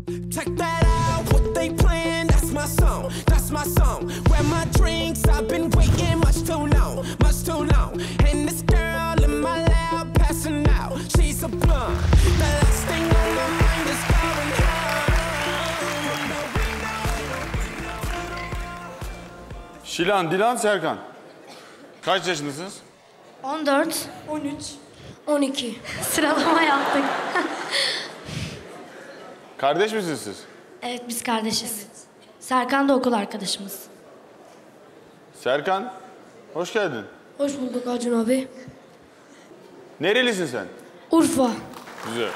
Check that out, what they playing, that's my song, that's my song. Grab my drinks, I've been waiting much too long. And this girl in my lap passing out, she's a blonde. The last thing on my mind is going home. Şilan, Dilan, Serkan. Kaç yaşındasınız? 14, 13, 12. Sıralama yaptık. Kardeş misiniz siz? Evet, biz kardeşiz. Evet. Serkan da okul arkadaşımız. Serkan, hoş geldin. Hoş bulduk Acun abi. Nerelisin sen? Urfa. Güzel.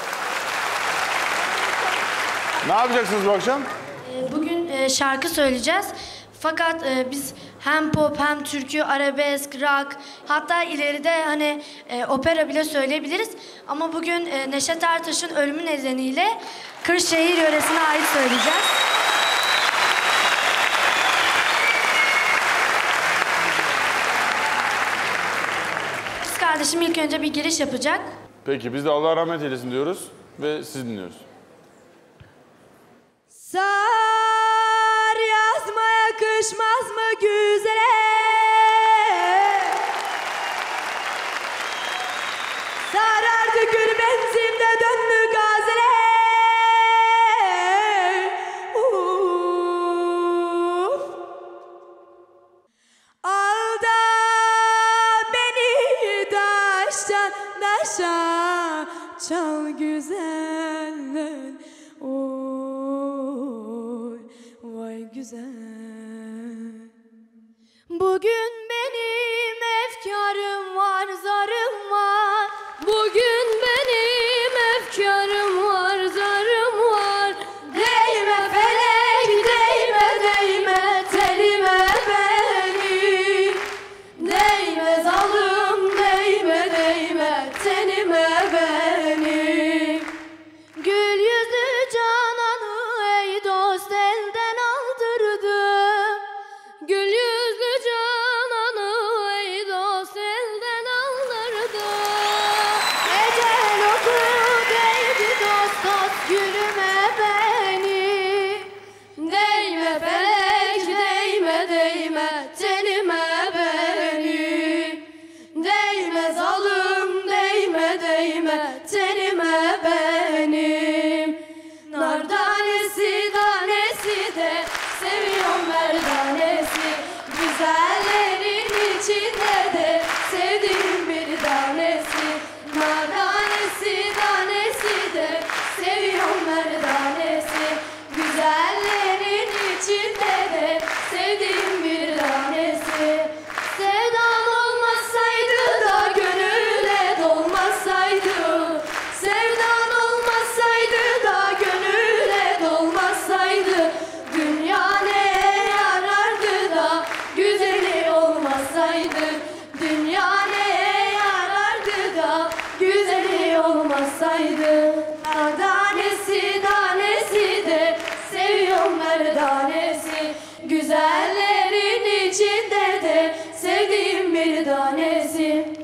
Ne yapacaksınız bu akşam? Bugün şarkı söyleyeceğiz. Fakat biz hem pop hem türkü, arabesk, rock, hatta ileride hani opera bile söyleyebiliriz. Ama bugün Neşet Ertaş'ın ölümü nedeniyle Kırşehir yöresine ait söyleyeceğiz. Kız kardeşim ilk önce bir giriş yapacak. Peki, biz de Allah rahmet eylesin diyoruz ve sizi dinliyoruz. Sar yazma yakışmaz mı güzele? Sarardı gül benzinde döndü gazele. Al da beni daştan daşa çal güzeller. Oy, vay güzel. Bugün benim efkarım var, zarım var. Bugün benim efkarım var, zarım var. Değme felek, değme, değme telime benim. Değme zalim, değme, değme tenime benim. Gül yüzlü cananı ey dost elden aldırdım. Gül yüzlü cananı ey dost elden aldırdım. Ecel oku değdi dost dost gülüme beni. Değme felek, değme, değme tenime beni. Değme zalim, değme, değme tenime benim. Nar tanesi tanesi de seviyorum merdanesi. Güzellerin içinde de sevdiğim bir tanesi. Nar tanesi tanesi de seviyorum merdanesi. Güzellerin içinde de sevdiğim bir tanesi. Sevdam olmasaydı da gönüle dolmasaydı. Sevdan olmasaydı da gönüle dolmasaydı. Dünya neye yarardı da güzeli olmasaydı. Dünya neye yarardı da güzeli olmasaydı. Tanesi tanesi de seviyorum merdanesi. Güzellerin içinde de sevdiğim bir tanesi.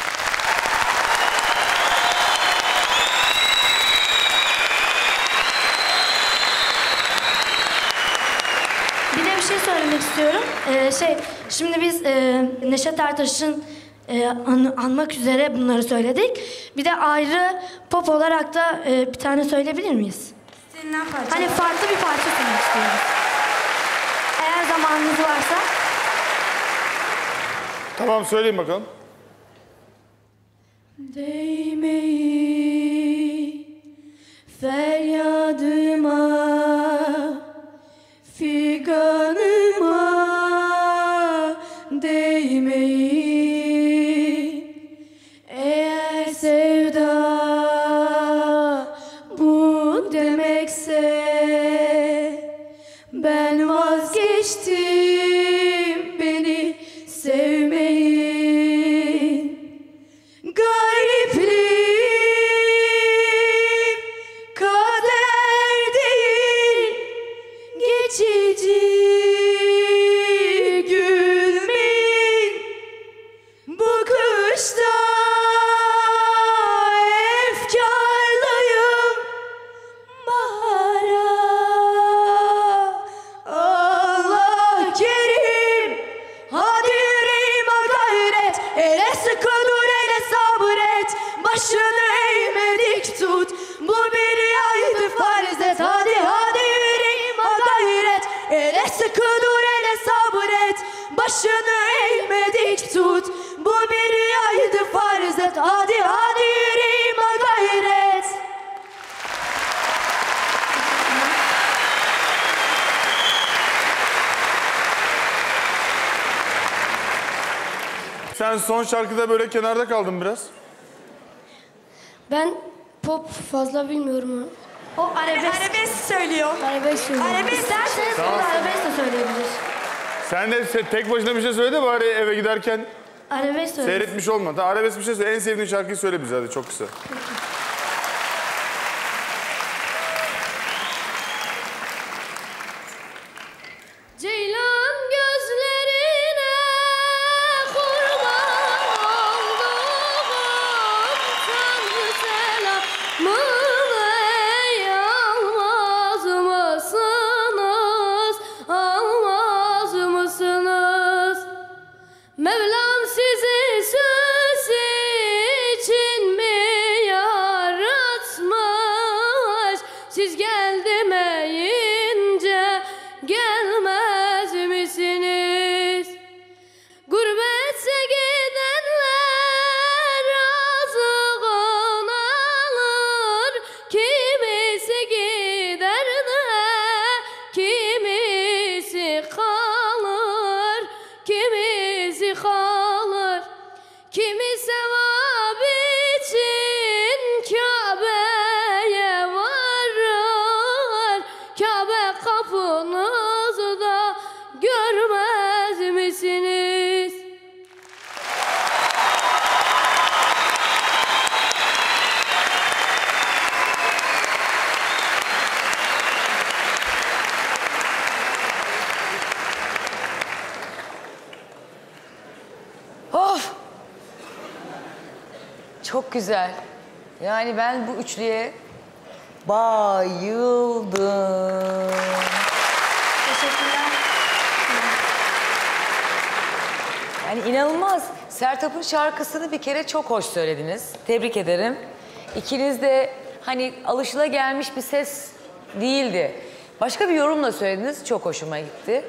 Bir de bir şey söylemek istiyorum. Şimdi biz Neşet Ertaş'ın anmak üzere bunları söyledik. Bir de ayrı pop olarak da bir tane söyleyebilir miyiz? Seninle parça. Hani farklı bir parça söylemek istiyoruz. Eğer zamanınız varsa. Tamam, söyleyin bakalım. Değmeyi feryadıma, figanıma değmeyi. Eğer sevda bu demekse ben vazgeçtim beni sevmeyi. Garipliğim kader değil, geçici gülmeyin bu kışta. Efkarlıyım bahar Sen son şarkıda böyle kenarda kaldın biraz. Ben pop fazla bilmiyorum. O arabesk söylüyor. Arabesk söylüyorum. Arabesk İsterseniz o da arabesk de söyleyebilir. Sen de tek başına bir şey söyle de bari eve giderken Arabesk söyle. seyretmiş olma. Tamam, arabesk bir şey söyle. En sevdiğin şarkıyı söyle bize hadi, çok kısa. Ceylan gözlerine kurban olduğum Tanrı selamı ey almaz mısınız, almaz mısınız? Mevlam sizi söz için mi yaratmış? Siz gel demeyince gelmez misiniz? Gurbete gidenler razığını alır, kimisi gider de kimisi kalır, kimisi kalır. Kimi sevap için Kabe'ye varır, Kabe kapınızda görmez misiniz? Of! Çok güzel. Yani ben bu üçlüye bayıldım. Teşekkürler. Yani inanılmaz. Sertab'ın şarkısını bir kere çok hoş söylediniz. Tebrik ederim. İkiniz de hani alışılagelmiş bir ses değildi. Başka bir yorumla söylediniz. Çok hoşuma gitti.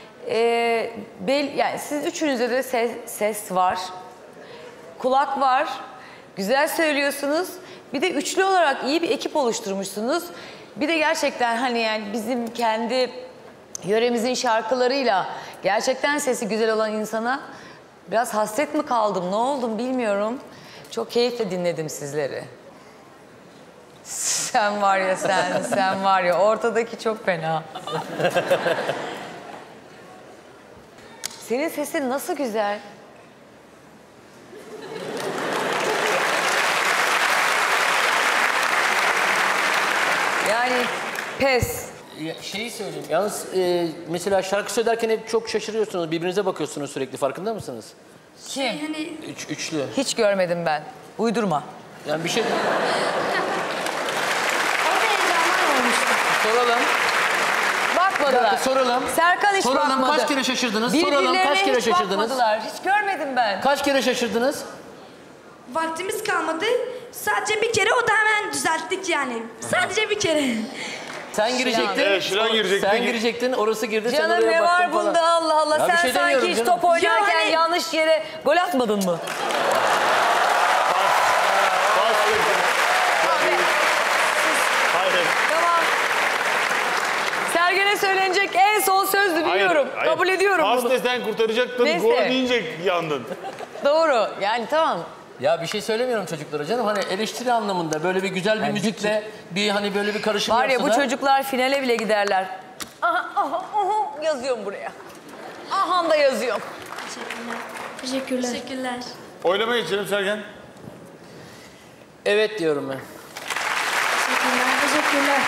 Yani siz üçünüzde de ses var. Kulak var. Güzel söylüyorsunuz. Bir de üçlü olarak iyi bir ekip oluşturmuşsunuz. Bir de gerçekten hani yani bizim kendi yöremizin şarkılarıyla gerçekten sesi güzel olan insana biraz hasret mi kaldım, ne oldum bilmiyorum. Çok keyifle dinledim sizleri. Sen var ya sen var ya ortadaki çok fena. Senin sesin nasıl güzel. Yani pes. Şeyi söyleyeyim. Yalnız mesela şarkı söylerken hep çok şaşırıyorsunuz. Birbirinize bakıyorsunuz sürekli. Farkında mısınız? Kim? Üçlü. Hiç görmedim ben. Uydurma. Yani bir şey Orada heyecanlar olmuştu. soralım. Bakmadılar. Soralım. Serkan hiç Soralım, bakmadı. kaç kere şaşırdınız? Soralım, Birbirlerine kaç kere hiç şaşırdınız? bakmadılar. Hiç görmedim ben. Kaç kere şaşırdınız? Vaktimiz kalmadı. Sadece bir kere, o da hemen düzelttik yani. Sadece bir kere. Sen girecektin. Evet, Şilan girecekti. Sen girecektin, orası girdi. sen Canım oraya ne var baktın bunda falan. Allah Allah. Ya bir Sen şey sanki demiyorum hiç canım. top oynarken Yani- yanlış yere gol atmadın mı? Hayır. Tamam. Sergen'e söylenecek en son sözdü biliyorum. Hayır. Kabul ediyorum Pas bunu. desen kurtaracaktın, Neyse. gol deyince yandın. Doğru. Yani tamam. Ya bir şey söylemiyorum çocuklara canım. Hani eleştiri anlamında böyle bir güzel bir müzikle bir hani böyle bir karışım Var ya yapsa bu da- çocuklar finale bile giderler. Aha yazıyorum buraya. Aha da yazıyorum. Teşekkürler. Teşekkürler. Oylama geçelim Sergen. Evet diyorum ben. Teşekkürler.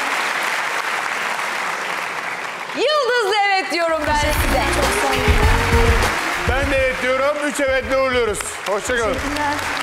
Yıldızlı evet diyorum ben size. Çok sağ olun. Ben de evet diyorum. 3 evetle uğurluyoruz. Hoşça kalın. Teşekkürler.